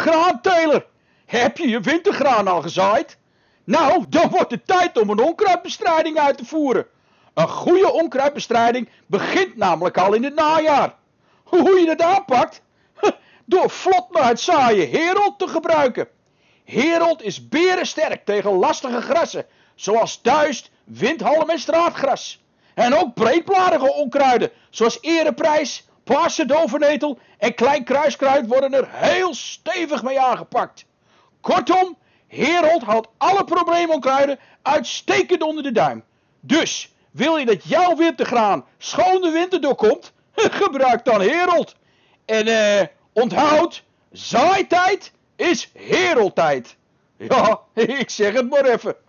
graanteler, heb je je wintergraan al gezaaid? Nou, dan wordt het tijd om een onkruidbestrijding uit te voeren. Een goede onkruidbestrijding begint namelijk al in het najaar. Hoe je dat aanpakt? Door vlot na het zaaien Herold te gebruiken. Herold is berensterk tegen lastige grassen, zoals duist, windhalm en straatgras. En ook breedbladige onkruiden, zoals ereprijs, paarse dovenetel en klein kruiskruid worden er heel stevig mee aangepakt. Kortom, Herold haalt alle probleemonkruiden uitstekend onder de duim. Dus, wil je dat jouw wintergraan schoon de winter doorkomt? Gebruik dan Herold. En onthoud, zaaitijd is Heroldtijd. Ja, ik zeg het maar even.